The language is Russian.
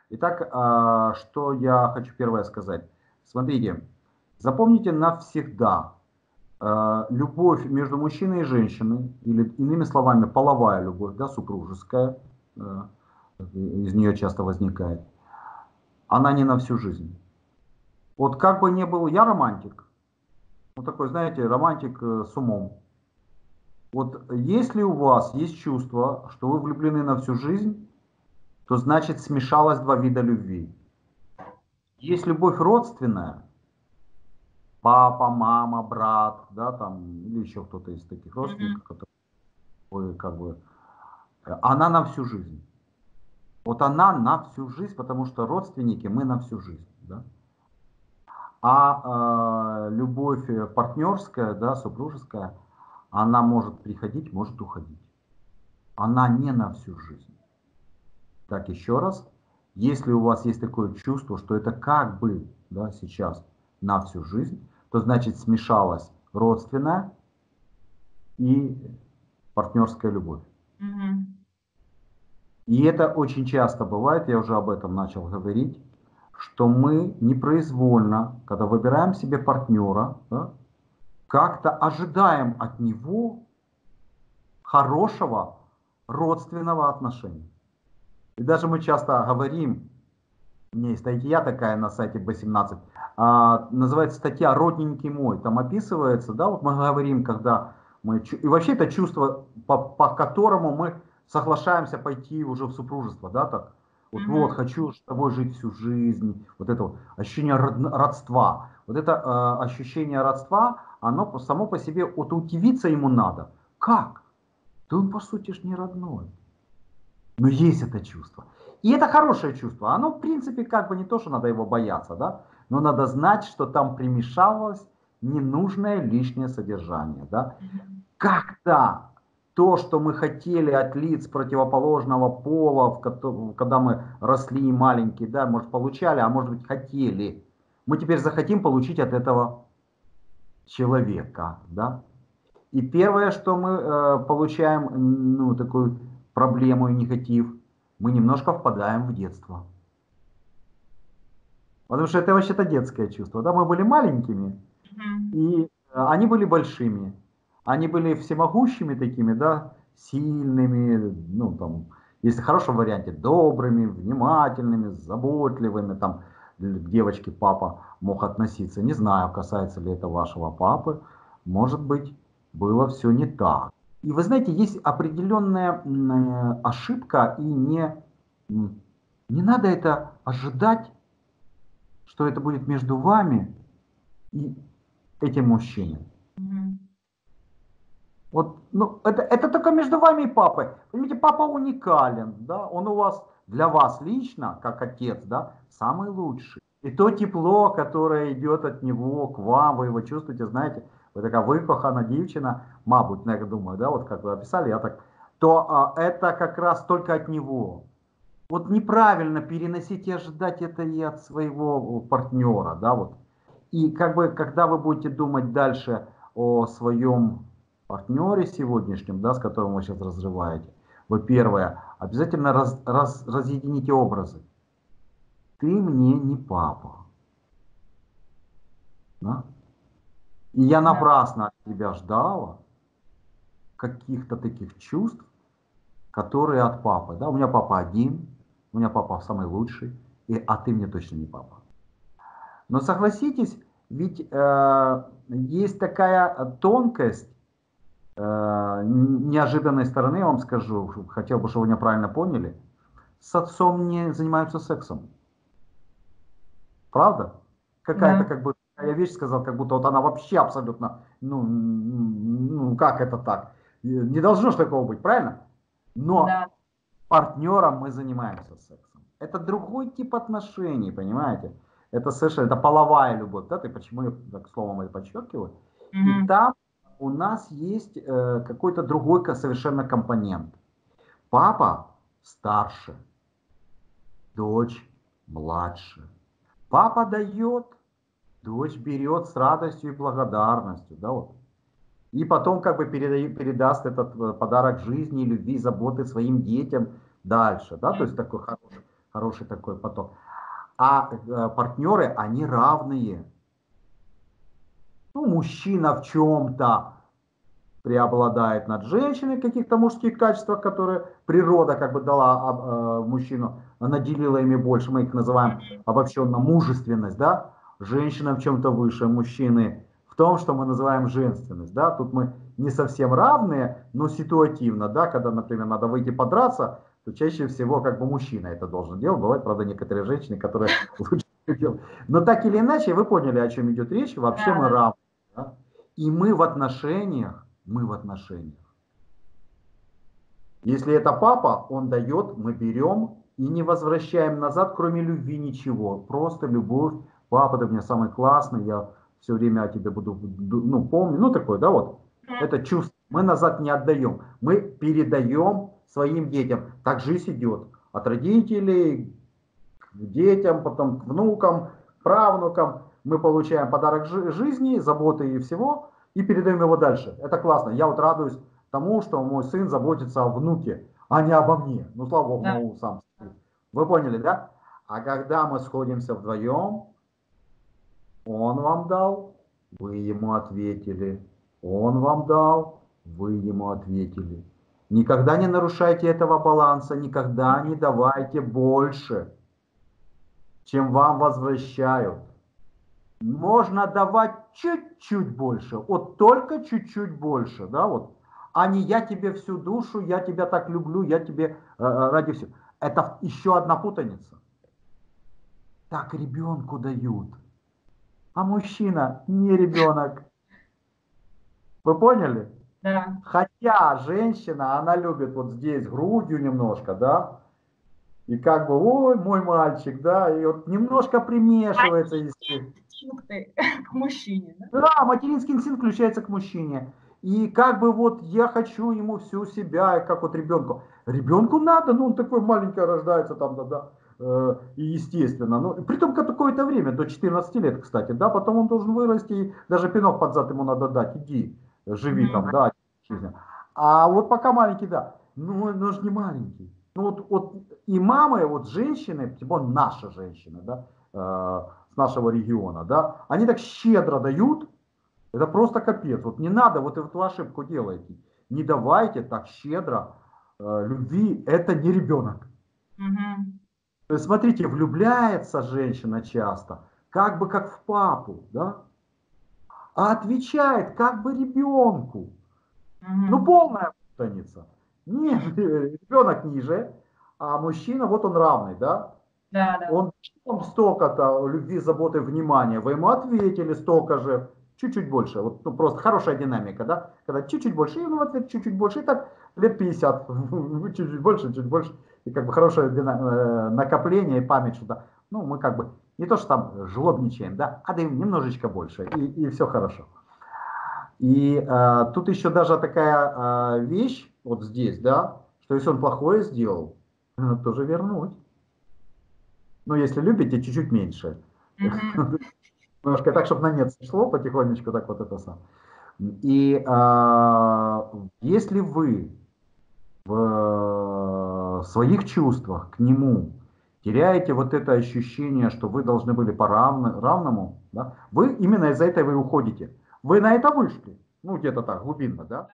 Итак, что я хочу первое сказать. Смотрите, запомните навсегда, любовь между мужчиной и женщиной, или иными словами, половая любовь, да, супружеская, из нее часто возникает, она не на всю жизнь. Вот как бы ни был, я романтик, ну такой, знаете, романтик с умом. Вот если у вас есть чувство, что вы влюблены на всю жизнь, то значит смешалось два вида любви. Есть любовь родственная, папа, мама, брат, да, там, или еще кто-то из таких родственников, Мгм. которые вы как бы, она на всю жизнь. Вот она на всю жизнь, потому что родственники мы на всю жизнь, да. А любовь партнерская, да, супружеская, она может приходить, может уходить. Она не на всю жизнь. Так, еще раз, если у вас есть такое чувство, что это как бы, да, сейчас на всю жизнь, то значит смешалась родственная и партнерская любовь. Мгм. И это очень часто бывает, я уже об этом начал говорить, что мы непроизвольно, когда выбираем себе партнера, да, как-то ожидаем от него хорошего родственного отношения. И даже мы часто говорим, у меня есть статья такая на сайте B17, называется статья «Родненький мой». Там описывается, да, вот мы говорим, когда мы... И вообще это чувство, по которому мы соглашаемся пойти уже в супружество, да, так. Вот, Мгм. хочу с тобой жить всю жизнь. Вот это вот ощущение родства. Вот это ощущение родства, оно само по себе, вот удивиться ему надо. Как? Да он, по сути, ж не родной. Но есть это чувство. И это хорошее чувство. Оно, в принципе, как бы не то, что надо его бояться, да, но надо знать, что там примешалось ненужное лишнее содержание, да. Мгм. Как-то то, что мы хотели от лиц противоположного пола, когда мы росли маленькие, да, может, получали, а может быть, хотели. Мы теперь захотим получить от этого человека, да. И первое, что мы получаем, ну, такую проблему и негатив, мы немножко впадаем в детство. Потому что это вообще-то детское чувство. Да? Мы были маленькими, Мгм. и они были большими. Они были всемогущими такими, да, сильными, ну, там, если в хорошем варианте, добрыми, внимательными, заботливыми, там, к девочке папа мог относиться. Не знаю, касается ли это вашего папы. Может быть, было все не так. И вы знаете, есть определенная ошибка, и не надо это ожидать, что это будет между вами и этим мужчиной. Мгм. Вот, ну, это только между вами и папой. Понимаете, папа уникален, да, он у вас, для вас лично, как отец, да, самый лучший. И то тепло, которое идет от него к вам, вы его чувствуете, знаете, вы такая выкохана дівчина, мабуть, я думаю, да, вот как вы описали, я так, то это как раз только от него. Вот неправильно переносить и ожидать это и от своего партнера, да, вот. И как бы, когда вы будете думать дальше о своем партнере сегодняшнем, да, с которым вы сейчас разрываете, вы первое, обязательно разъедините образы. Ты мне не папа, да? И я Да. напрасно от тебя ждала каких-то таких чувств, которые от папы, да? У меня папа один, у меня папа самый лучший, а ты мне точно не папа. Но согласитесь, ведь есть такая тонкость неожиданной стороны, я вам скажу, хотел бы, чтобы вы меня правильно поняли. С отцом не занимаются сексом. Правда? Какая-то Да. как бы, я вещь сказал, как будто вот она вообще абсолютно, ну как это так? Не должно же такого быть, правильно? Да. Но партнером мы занимаемся сексом. Это другой тип отношений, понимаете? Это совершенно, это половая любовь, да, ты почему я так словом это подчеркиваю? И Мгм. там у нас есть какой-то другой совершенно компонент. Папа старше, дочь младше. Папа дает, дочь берет с радостью и благодарностью, да, вот. И потом как бы передаст этот подарок жизни, любви, заботы своим детям дальше, да, то есть такой хороший такой поток. А партнеры, они равные. Ну, мужчина в чем-то преобладает над женщиной, каких-то мужских качествах, которые природа как бы дала мужчину, наделила ими больше, мы их называем обобщенно мужественность, да, женщина в чем-то выше мужчины, в том, что мы называем женственность, да, тут мы не совсем равные, но ситуативно, да, когда, например, надо выйти подраться, то чаще всего как бы мужчина это должен делать, бывают, правда, некоторые женщины, которые лучше делают, но так или иначе, вы поняли, о чем идет речь, вообще мы равны, да? И мы в отношениях. Если это папа, он дает, мы берем и не возвращаем назад, кроме любви ничего. Просто любовь. Папа, ты у меня самый классный, я все время о тебе буду, ну, помню. Ну, такое, да, вот. Это чувство. Мы назад не отдаем. Мы передаем своим детям. Так жизнь идет. От родителей к детям, потом к внукам, правнукам. Мы получаем подарок жизни, заботы и всего. И передаем его дальше. Это классно. Я вот радуюсь тому, что мой сын заботится о внуке, а не обо мне. Ну, слава богу, могу сам. Вы поняли, да? А когда мы сходимся вдвоем, он вам дал, вы ему ответили. Он вам дал, вы ему ответили. Никогда не нарушайте этого баланса, никогда не давайте больше, чем вам возвращают. Можно давать чуть-чуть больше, вот только чуть-чуть больше, да, вот, а не я тебе всю душу, я тебя так люблю, я тебе ради всего. Это еще одна путаница. Так ребенку дают, а мужчина не ребенок. Вы поняли? Да. Хотя женщина, она любит вот здесь грудью немножко, да, и как бы, ой, мой мальчик, да, и вот немножко примешивается. Инстинкты к мужчине, да? Да, материнский инстинкт включается к мужчине. И как бы вот я хочу ему всю себя, как вот ребенку. Ребенку надо, ну он такой маленький рождается там, да, и естественно. Ну, при том какое-то время, до 14 лет, кстати, да, потом он должен вырасти, и даже пинок под зад ему надо дать, иди, живи там, да. А вот пока маленький, да, ну он же не маленький. Ну вот и мамы, вот женщины, типа наша женщина, да, с нашего региона, да, они так щедро дают, это просто капец. Вот не надо, вот эту ошибку делаете. Не давайте так щедро любви, это не ребенок. То есть, смотрите, влюбляется женщина часто, как бы как в папу, да, а отвечает как бы ребенку. Ну, полная путаница. Не, ребенок ниже, а мужчина, вот он равный, да? Да, да. Он столько-то любви, заботы, внимания. Вы ему ответили столько же, чуть-чуть больше. Вот, ну, просто хорошая динамика, да? Когда чуть-чуть больше, и ему ответ чуть-чуть больше. И так лет 50. Чуть-чуть больше, чуть больше. И как бы хорошее накопление и память, что-то. Ну, мы как бы не то, что там жлобничаем, да, а даем немножечко больше. И все хорошо. И тут еще даже такая вещь, вот здесь, да, что если он плохое сделал, тоже вернуть. Ну, если любите, чуть-чуть меньше. Немножко так, чтобы на нет сошло, потихонечку так вот это сам. И если вы в своих чувствах к нему теряете вот это ощущение, что вы должны были по равному, да, вы именно из-за этого и уходите. Вы на это вышли, ну где-то так, глубинно, да.